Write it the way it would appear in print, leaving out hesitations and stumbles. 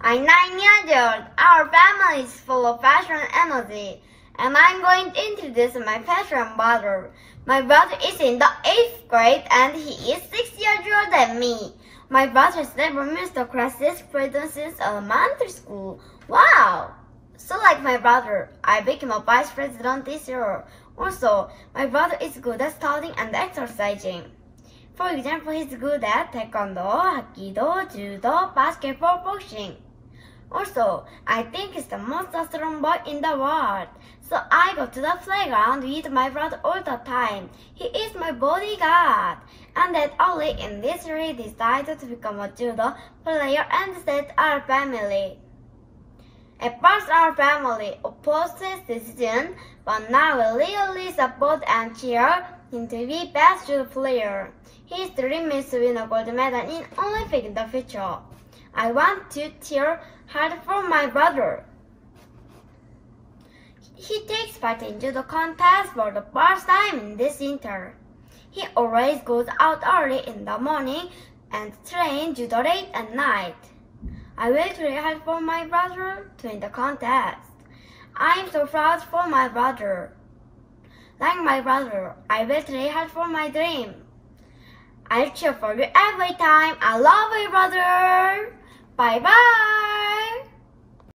I'm 9 years old. Our family is full of passion and energy, and I'm going to introduce my passion brother. My brother is in the 8th grade and he is 6 years older than me. My brother has never missed a class president since elementary school. Wow! So like my brother, I became a vice president this year. Also, my brother is good at studying and exercising. For example, he's good at taekwondo, hapkido, judo, basketball, boxing. Also, I think he's the most strong boy in the world. So I go to the playground with my brother all the time. He is my bodyguard. And that early in this year, he decided to become a judo player and set our family. At first, our family opposed his decision, but now we really support and cheer him to be best judo player. His dream is to win a gold medal in Olympics in the future. I want to cheer hard for my brother. He takes part in judo contests for the first time in this winter. He always goes out early in the morning and trains judo late at night. I will try hard for my brother to win the contest. I am so proud for my brother. Like my brother, I will try hard for my dream. I'll cheer for you every time. I love you, brother. Bye bye.